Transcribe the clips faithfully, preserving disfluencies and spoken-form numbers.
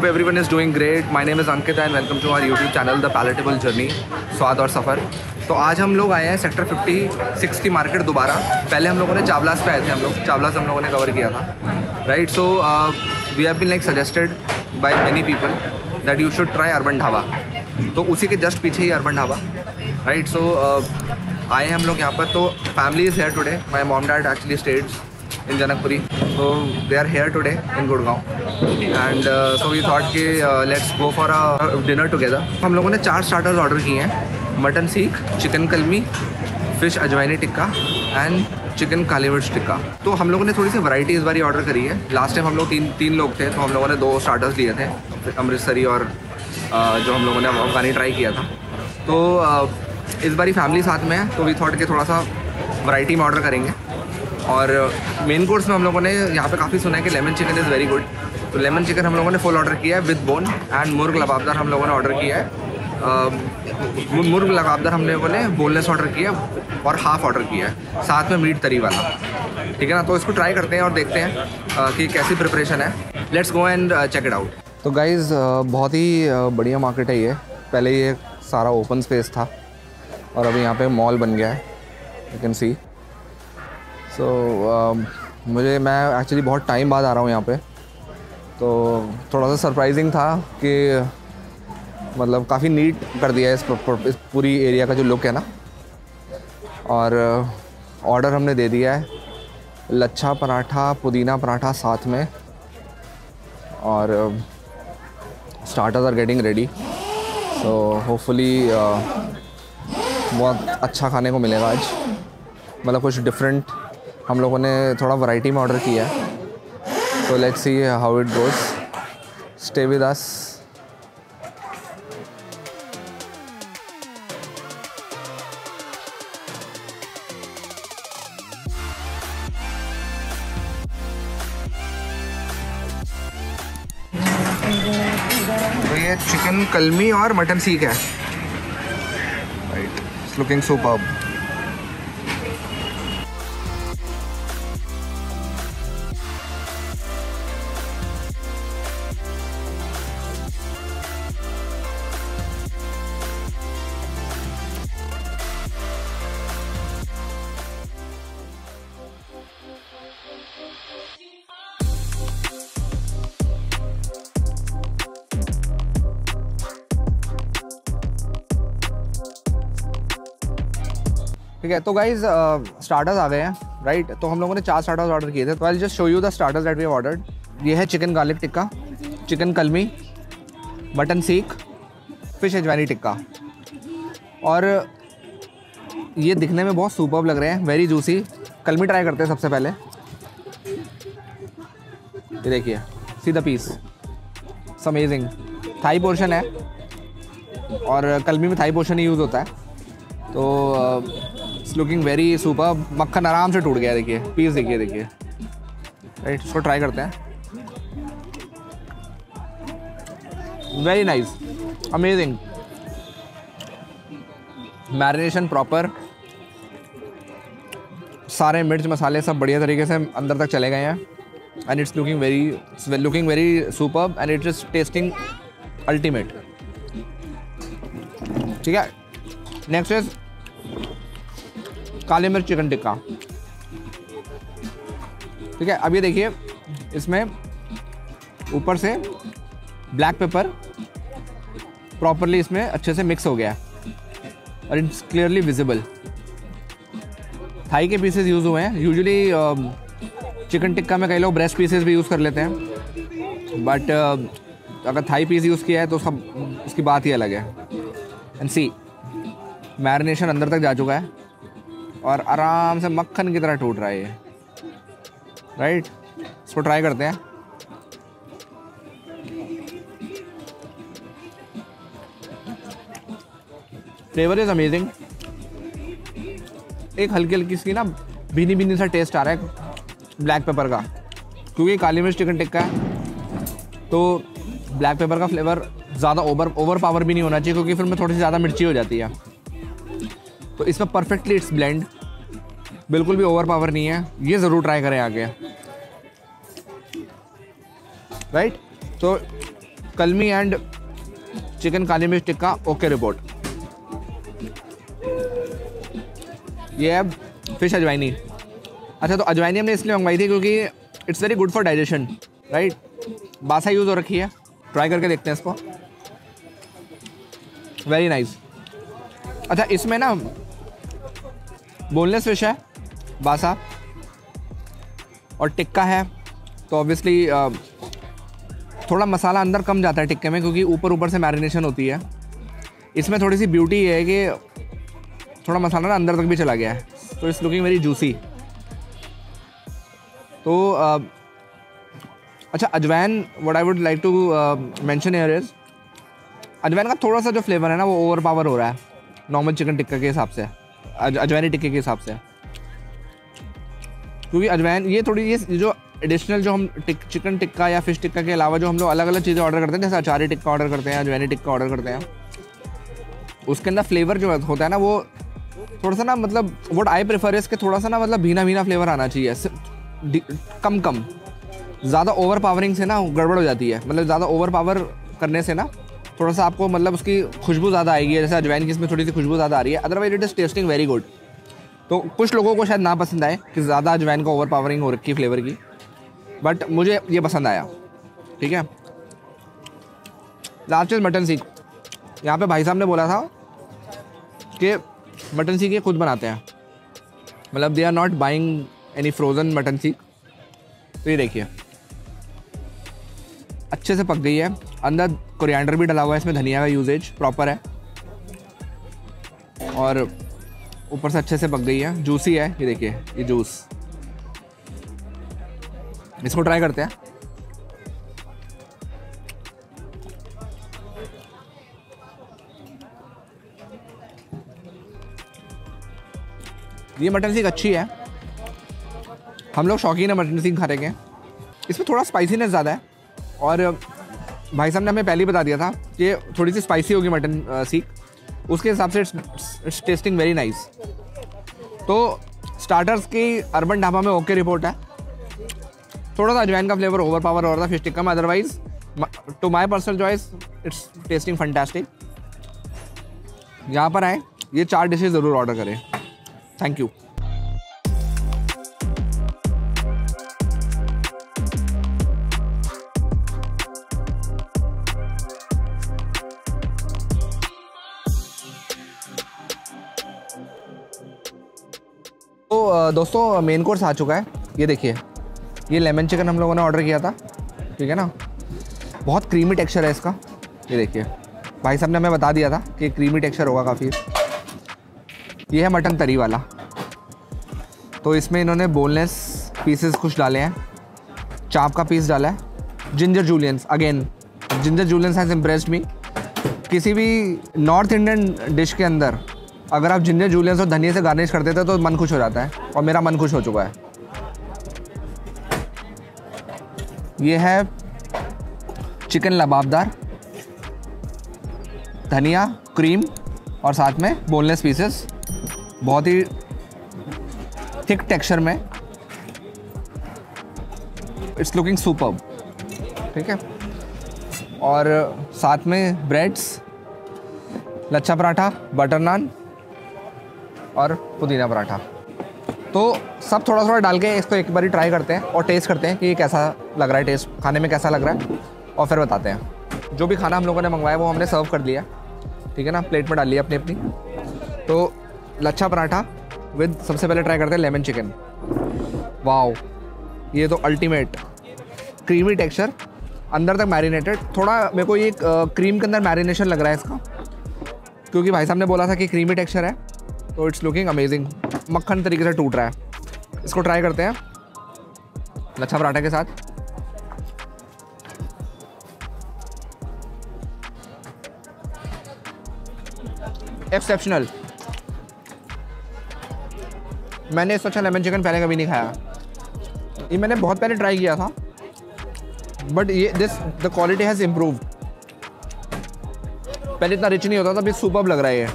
everyone is doing great. My name is Ankit and welcome to our YouTube channel The Palatable Journey, स्वाद और सफ़र। तो आज हम लोग आए हैं सेक्टर छप्पन की मार्केट दोबारा। पहले हम लोगों ने चावलास पे आए थे, हम लोग चावलास हम लोगों ने कवर किया था, right. So we have been like suggested by many people that you should try urban dhaba. तो उसी के जस्ट पीछे ही अर्बन ढाबा, राइट। सो आए हैं हम लोग यहाँ पर। तो family is here today. My mom dad actually stays in Janakpuri, so they are here today in Gurgaon, and uh, so we thought कि uh, let's go for a dinner together. हम लोगों ने चार स्टार्टर्स ऑर्डर किए हैं, mutton seekh, chicken kalmi, fish ajwaini tikka and chicken kali mirch tikka. तो हम लोगों ने थोड़ी सी वैरायटी इस बार ऑर्डर करी है। लास्ट टाइम हम लोग तीन तीन लोग थे, तो हम लोगों ने दो स्टार्टर्स लिए थे, अमृतसरी और uh, जो हम लोगों ने अफगानी ट्राई किया था। तो uh, इस बारी फैमिली साथ में है, तो वी थॉट कि थोड़ा सा वैरायटी में ऑर्डर करेंगे। और मेन कोर्स में हम लोगों ने यहाँ पे काफ़ी सुना है कि lemon chicken is very good. तो लेमन चिकन हम लोगों ने फुल ऑर्डर किया है विद बोन, एंड मुर्ग लबाबदार हम लोगों ने ऑर्डर किया है। मुर्ग लबाबदार हम लोगों ने बोनलेस ऑर्डर किया और हाफ़ ऑर्डर किया है, साथ में मीट तरी वाला, ठीक है ना। तो इसको ट्राई करते हैं और देखते हैं uh, कि कैसी प्रिपरेशन है। Let's go and check it out. तो गाइज़ uh, बहुत ही uh, बढ़िया मार्केट है ये। पहले ये सारा ओपन स्पेस था और अभी यहाँ पे मॉल बन गया है, you can see. So so, uh, मुझे मैं एक्चुअली बहुत टाइम बाद आ रहा हूँ यहाँ पे, तो थोड़ा सा सरप्राइजिंग था कि मतलब काफ़ी नीट कर दिया है इस, इस पूरी एरिया का जो लुक है ना। और ऑर्डर uh, हमने दे दिया है लच्छा पराठा, पुदीना पराठा साथ में, और starters are getting ready. So hopefully बहुत अच्छा खाने को मिलेगा आज, मतलब कुछ डिफरेंट हम लोगों ने थोड़ा वैरायटी में ऑर्डर किया है। तो let's see how it goes, stay with us. तो ये चिकन कलमी और मटन सीख है, राइट। It's looking superb. ठीक है, तो गाइज स्टार्टर्स आ गए हैं, राइट। तो हम लोगों ने चार स्टार्टर्स ऑर्डर किए थे। तो I just show you the starters that we have ordered. ये है chicken garlic tikka, chicken kalmi, mutton seekh, fish ajwaini tikka. और ये दिखने में बहुत सुपर्ब लग रहे हैं, वेरी जूसी। कलमी ट्राई करते हैं सबसे पहले। ये देखिए, see the piece, it's amazing. Thigh portion है और कलमी में थाई पोर्शन ही यूज़ होता है। तो इट्स लुकिंग वेरी सुपर। मक्खन आराम से टूट गया, देखिए पीस, देखिए देखिए, राइट। इसको ट्राई करते हैं। Very nice, amazing. Marination proper, सारे मिर्च मसाले सब बढ़िया तरीके से अंदर तक चले गए हैं, and it's looking very looking very super, and it is tasting ultimate, ठीक है। नेक्स्ट इज काली मिर्च चिकन टिक्का, ठीक है। अब ये देखिए, इसमें ऊपर से ब्लैक पेपर प्रॉपरली इसमें अच्छे से मिक्स हो गया है और इट्स क्लियरली विजिबल। थाई के पीसेस यूज़ हुए हैं। यूजुअली चिकन टिक्का में कई लोग ब्रेस्ट पीसेस भी यूज़ कर लेते हैं, बट uh, अगर थाई पीस यूज़ किया है तो सब उसकी बात ही अलग है। एंड सी, मैरिनेशन अंदर तक जा चुका है और आराम से मक्खन की तरह टूट रहा है ये, राइट। इसको ट्राई करते हैं। Flavour is amazing. एक हल्की हल्की सी ना भीनी भीनी सा टेस्ट आ रहा है ब्लैक पेपर का, क्योंकि काली मिर्च चिकन टिक्का है तो ब्लैक पेपर का फ्लेवर ज़्यादा ओवर ओवर पावर भी नहीं होना चाहिए, क्योंकि फिर में थोड़ी सी ज़्यादा मिर्ची हो जाती है। तो इसमें परफेक्टली इट्स ब्लेंड, बिल्कुल भी ओवर पावर नहीं है। ये ज़रूर ट्राई करें आगे, राइट। तो कलमी and chicken kali mirch tikka okay report. ये है फिश अजवाइनी। अच्छा, तो अजवाइनी हमने इसलिए मंगवाई थी क्योंकि it's very good for digestion, right. Basa use हो रखी है, ट्राई करके देखते हैं इसको। Very nice. अच्छा, इसमें ना बोनलेस फिश है, बासा और टिक्का है, तो ऑब्वियसली थोड़ा मसाला अंदर कम जाता है टिक्के में क्योंकि ऊपर ऊपर से मैरिनेशन होती है। इसमें थोड़ी सी ब्यूटी है कि थोड़ा मसाला ना अंदर तक भी चला गया है, तो इट्स लुकिंग वेरी जूसी। तो uh, अच्छा, ajwain what I would like to mention here is, ajwain का थोड़ा सा जो फ्लेवर है ना वो ओवर पावर हो रहा है नॉर्मल चिकन टिक्का के हिसाब से, अजवाइनी टिक्के के हिसाब से, क्योंकि अजवाइन ये थोड़ी ये जो एडिशनल जो हम टिक, चिकन टिक्का या फिश टिक्का के अलावा जो हम लोग अलग अलग चीज़ें ऑर्डर करते हैं, जैसे अचारी टिक्का ऑर्डर करते हैं, अजवाइनी टिक्का ऑर्डर करते हैं, उसके अंदर फ्लेवर जो होता है ना वो थोड़ा सा ना, मतलब व्हाट आई प्रेफर है इसके थोड़ा सा ना, मतलब भीना भीना फ्लेवर आना चाहिए, कम कम। ज़्यादा ओवर पावरिंग से ना गड़बड़ हो जाती है, मतलब ज़्यादा ओवर पावर करने से ना थोड़ा सा आपको मतलब उसकी खुशबू ज़्यादा आएगी, जैसे अजवाइन की इसमें थोड़ी सी खुशबू ज़्यादा आ रही है, otherwise it is tasting very good. तो कुछ लोगों को शायद ना पसंद आए कि ज़्यादा अजवाइन का ओवर पावरिंग हो रखी है फ्लेवर की, बट मुझे ये पसंद आया। ठीक है, लास्ट इज मटन सीख। यहाँ पे भाई साहब ने बोला था कि मटन सीख ये खुद बनाते हैं, मतलब they are not buying any frozen mutton seekh. तो ये देखिए अच्छे से पक गई है, अंदर कोरिएंडर भी डला हुआ है, इसमें धनिया का यूजेज प्रॉपर है, और ऊपर से अच्छे से पक गई है, जूसी है। ये देखिए ये जूस, इसको ट्राई करते हैं। ये मटन सीख अच्छी है, हम लोग शौकीन है मटन सीख खाने के। इसमें थोड़ा स्पाइसीनेस ज़्यादा है, और भाई साहब ने हमें पहले ही बता दिया था कि थोड़ी सी स्पाइसी होगी मटन सीख, उसके हिसाब से इट्स टेस्टिंग वेरी नाइस। तो स्टार्टर्स की अर्बन ढाबा में ओके रिपोर्ट है, थोड़ा सा अजवाइन का फ्लेवर ओवर पावर हो रहा था फिश टिक्का में, otherwise to my personal choice it's tasting fantastic. यहाँ पर आए, ये चार डिशेज ज़रूर ऑर्डर करें। Thank you. तो दोस्तों मेन कोर्स आ चुका है, ये देखिए ये लेमन चिकन हम लोगों ने ऑर्डर किया था, ठीक है ना। बहुत क्रीमी टेक्सचर है इसका, ये देखिए भाई साहब ने हमें बता दिया था कि क्रीमी टेक्सचर होगा काफ़ी। ये है मटन तरी वाला, तो इसमें इन्होंने बोनलेस पीसेस कुछ डाले हैं, चाप का पीस डाला है, ginger juliennes, again ginger juliennes has impressed me. किसी भी नॉर्थ इंडियन डिश के अंदर अगर आप जिंजर जूलियंस और धनिया से गार्निश कर देते तो मन खुश हो जाता है, और मेरा मन खुश हो चुका है। ये है चिकन लबाबदार, धनिया, क्रीम और साथ में बोनलेस पीसेस, बहुत ही थिक टेक्सचर में, इट्स लुकिंग सुपर्ब। ठीक है, और साथ में ब्रेड्स, लच्छा पराठा, बटर नान और पुदीना पराठा। तो सब थोड़ा थोड़ा डाल के इसको एक बार ट्राई करते हैं और टेस्ट करते हैं कि ये कैसा लग रहा है, टेस्ट खाने में कैसा लग रहा है, और फिर बताते हैं। जो भी खाना हम लोगों ने मंगवाया वो हमने सर्व कर लिया, ठीक है ना, प्लेट में डाल लिया अपनी अपनी। तो लच्छा पराठा विद, सबसे पहले ट्राई करते हैं लेमन चिकन। वाओ, ये तो अल्टीमेट, क्रीमी टेक्सचर, अंदर तक मैरिनेटेड। थोड़ा मेरे को ये क्रीम के अंदर मैरिनेशन लग रहा है इसका, क्योंकि भाई साहब ने बोला था कि क्रीमी टेक्सचर है, तो इट्स लुकिंग अमेजिंग, मक्खन तरीके से टूट रहा है। इसको ट्राई करते हैं लच्छा पराठा के साथ। एक्सेप्शनल, मैंने इससे अच्छा लेमन चिकन पहले कभी नहीं खाया। ये मैंने बहुत पहले ट्राई किया था, बट ये this the quality has improved. पहले इतना रिच नहीं होता था, अभी सुपर्ब लग रहा है ये।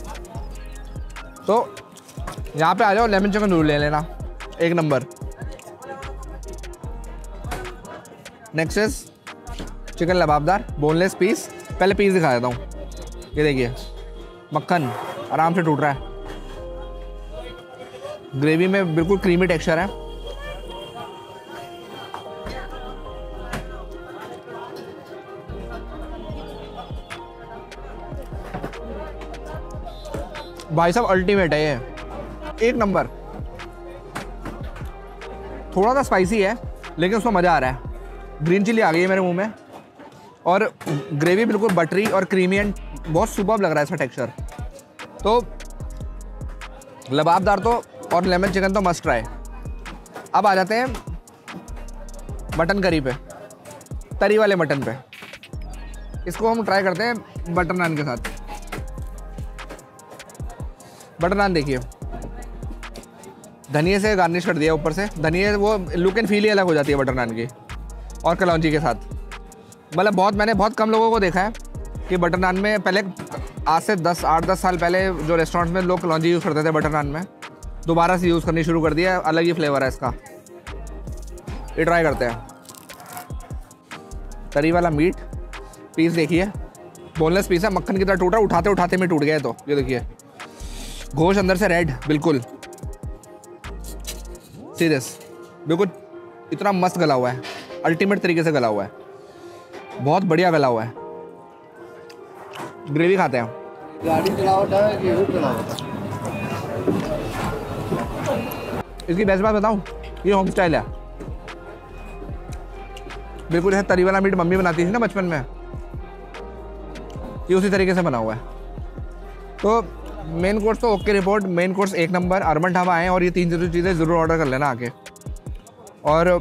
तो यहाँ पे आ जाओ, लेमन चिकन जरूर ले लेना, एक नंबर। Next is chicken lababdar boneless piece. पहले पीस दिखा देता हूँ, ये देखिए मक्खन आराम से टूट रहा है, ग्रेवी में बिल्कुल क्रीमी टेक्सचर है। भाई साहब अल्टीमेट है ये, एक नंबर। थोड़ा सा स्पाइसी है लेकिन उसमें मज़ा आ रहा है। ग्रीन चिली आ गई है मेरे मुंह में और ग्रेवी बिल्कुल बटरी और क्रीमी एंड बहुत सुपर्ब लग रहा है इसका टेक्सचर। तो लबाबदार तो और लेमन चिकन तो मस्ट ट्राई। अब आ जाते हैं मटन करी पे, तरी वाले मटन पे। इसको हम ट्राई करते हैं बटर नान के साथ। बटर नान देखिए, धनिए से गार्निश कर दिया ऊपर से। धनिए वो लुक एंड फील ही अलग हो जाती है बटर नान की और कलौंजी के साथ। मतलब बहुत मैंने बहुत कम लोगों को देखा है कि बटर नान में, पहले आज से दस आठ दस साल पहले जो रेस्टोरेंट्स में लोग कलौंजी यूज़ करते थे बटर नान में, दोबारा से यूज़ करनी शुरू कर दिया। अलग ही फ्लेवर है इसका, ये ट्राई करते हैं। तरी वाला मीट पीस देखिए, बोनलेस पीस है, मक्खन की तरह टूटा, उठाते उठाते में टूट गया। तो ये देखिए गोश्त अंदर से रेड, बिल्कुल सीरियस, बिल्कुल इतना मस्त गला हुआ है, अल्टीमेट तरीके से गला हुआ है, बहुत बढ़िया गला हुआ है। ग्रेवी खाते हैं। गाड़ी चलावट है कि वो चलावट? इसकी बेस्ट बात बताऊं, ये होम स्टाइल है बिल्कुल। जैसे तरी वाला मीट मम्मी बनाती थी ना बचपन में, ये उसी तरीके से बना हुआ है। तो मेन कोर्स तो ओके रिपोर्ट, मेन कोर्स एक नंबर। अर्बन ढाबा आए और ये तीन चीज़ें चीज़ें ज़रूर ऑर्डर कर लेना आके। और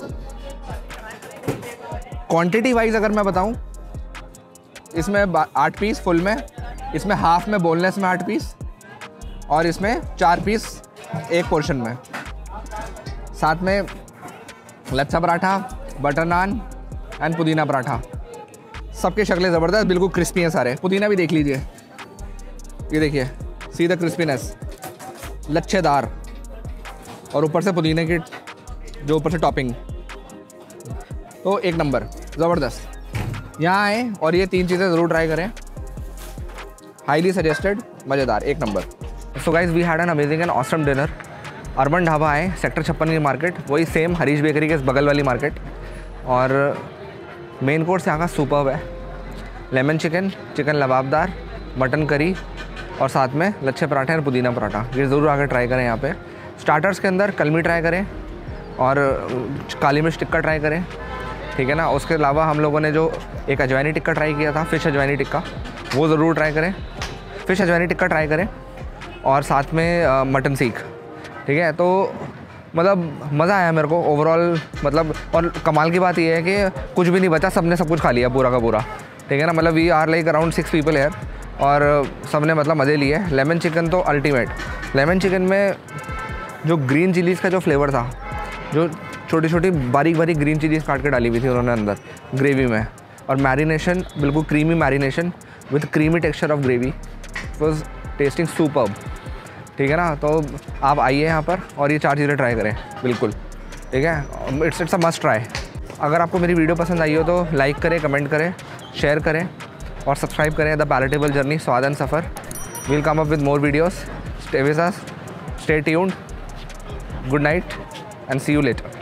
क्वांटिटी वाइज अगर मैं बताऊं, इसमें आठ पीस फुल में, इसमें हाफ में बोनलेस में आठ पीस, और इसमें चार पीस एक पोर्शन में। साथ में लच्छा पराठा, बटर नान एंड पुदीना पराठा। सबकी शक्लें ज़बरदस्त, बिल्कुल क्रिस्पी हैं सारे। पुदीना भी देख लीजिए, ये देखिए सी द क्रिस्पीनेस, लच्छेदार, और ऊपर से पुदीने की जो ऊपर से टॉपिंग, तो एक नंबर ज़बरदस्त। यहाँ आए और ये तीन चीज़ें ज़रूर ट्राई करें, हाईली सजेस्टेड, मज़ेदार, एक नंबर। So guys we had an amazing and awesome dinner. Urban Dhaba आए, सेक्टर छप्पन की मार्केट, वही सेम हरीश बेकरी के बगल वाली मार्केट। और मेन कोर्स यहाँ का सुपर्ब है, lemon chicken, chicken lababdar, mutton curry और साथ में लच्छे पराठे और पुदीना पराठा। ये ज़रूर आकर ट्राई करें यहाँ पे। स्टार्टर्स के अंदर कलमी ट्राई करें और काली मिर्च टिक्का ट्राई करें, ठीक है ना। उसके अलावा हम लोगों ने जो एक अजवाइनी टिक्का ट्राई किया था, फ़िश अजवाइनी टिक्का, वो ज़रूर ट्राई करें। फ़िश अजवाइनी टिक्का ट्राई करें और साथ में आ, मटन सीख, ठीक है। तो मतलब मज़ा आया मेरे को ओवरऑल, मतलब। और कमाल की बात यह है कि कुछ भी नहीं बचा, सब ने सब कुछ खा लिया पूरा का पूरा, ठीक है ना। मतलब we are like around six people here और सब ने मतलब मज़े लिए। लेमन चिकन तो अल्टीमेट। लेमन चिकन में जो ग्रीन चिलीज़ का जो फ्लेवर था, जो छोटी छोटी बारीक बारीक ग्रीन चिलीज़ काट के डाली हुई थी उन्होंने अंदर ग्रेवी में, और मैरिनेशन बिल्कुल creamy marination with creamy texture of gravy, was tasting superb, ठीक है ना। तो आप आइए यहाँ पर और ये चार चीज़ें ट्राई करें, बिल्कुल, ठीक है। It's it's a must try. अगर आपको मेरी वीडियो पसंद आई हो तो लाइक करें, कमेंट करें, शेयर करें और सब्सक्राइब करें the palatable journey Swaad and Safar. We'll come up with more videos. Stay with us, stay tuned, good night and see you letter.